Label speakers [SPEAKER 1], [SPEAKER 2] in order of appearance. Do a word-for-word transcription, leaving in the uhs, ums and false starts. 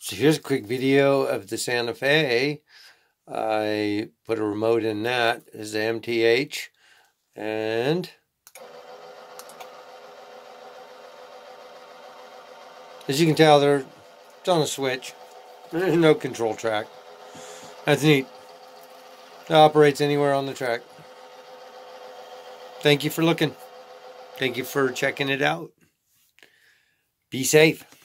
[SPEAKER 1] So here's a quick video of the Santa Fe. I put a remote in that. This is the M T H. And as you can tell, there, it's on a switch. There's no control track. That's neat. It operates anywhere on the track. Thank you for looking. Thank you for checking it out. Be safe.